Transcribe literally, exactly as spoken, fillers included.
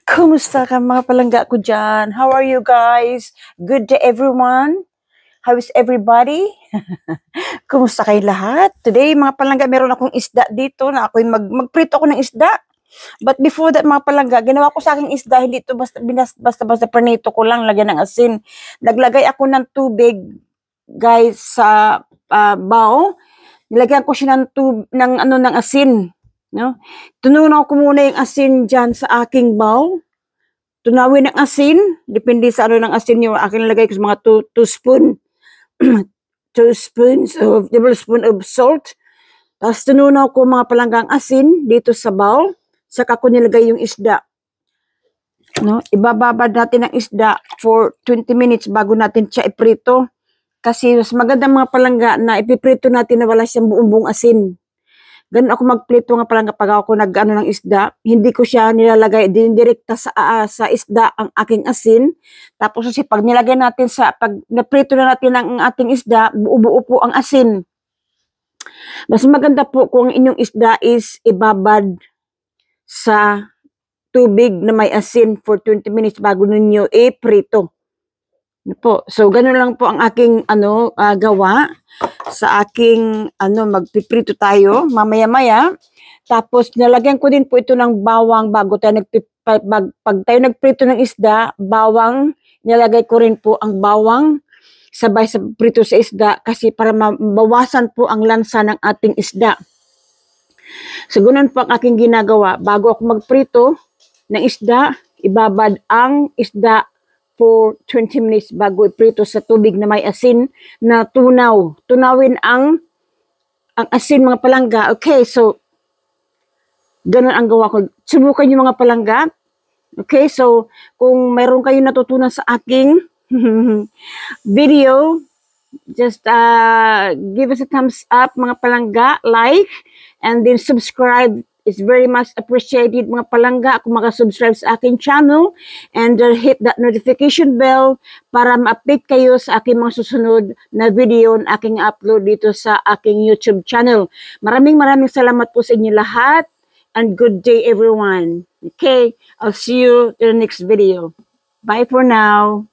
Kumusta ka mga palangga ko dyan? How are you guys? Good day everyone? How is everybody? Kumusta kayo lahat? Today mga palangga, meron akong isda dito na ako'y mag magprito ako ng isda. But before that mga palangga, ginawa ko sa aking isda, hindi ito basta basta basta pranito ko lang, lagyan ng asin. Naglagay ako ng tubig guys sa uh, bao. Nilagyan ko siya ng tub ng ano ng asin. No? Tununaw ko muna yung asin dyan sa aking bowl. Tunawin ng asin. Depende sa ano ng asin yung aking lagay ko sa mga two spoon. two spoons of, tablespoon of salt. Tapos tununaw ko mga palanggang asin dito sa bowl. Saka ko nilagay yung isda. No? Ibababad natin ang isda for twenty minutes bago natin siya iprito. Kasi mas maganda mga palangga na ipiprito natin na wala siyang buong-buong asin. Ganun ako magprito nga pala kapag ako nag-ano ng isda, hindi ko siya nilalagay din direkta sa uh, sa isda ang aking asin. Tapos kasi pag nilagay natin sa pag naprito na natin ang ating isda, buo-buo po ang asin. Mas maganda po kung inyong isda is ibabad sa tubig na may asin for twenty minutes bago ninyo iprito. Po. So ganun lang po ang aking ano uh, gawa sa aking ano magpiprito tayo mamaya-maya. Tapos nilagyan ko din po ito ng bawang bago tayo nagpag pag tayo nagprito ng isda, bawang nilagay ko rin po ang bawang sabay sa prito sa isda kasi para mabawasan po ang lansa ng ating isda. So ganun po ang aking ginagawa bago ako magprito ng isda, ibabad ang isda for twenty minutes bago iprito sa tubig na may asin na tunaw. Tunawin ang ang asin mga palangga. Okay, so ganun ang gawa ko. Subukan niyo mga palangga. Okay, so kung mayroon kayong natutunan sa aking video, just uh, give us a thumbs up mga palangga, like, and then subscribe. It's very much appreciated mga palangga kung maka-subscribe sa aking channel and uh, hit that notification bell para ma-update kayo sa aking mga susunod na video na aking upload dito sa aking YouTube channel. Maraming maraming salamat po sa inyo lahat and good day everyone. Okay, I'll see you in the next video. Bye for now.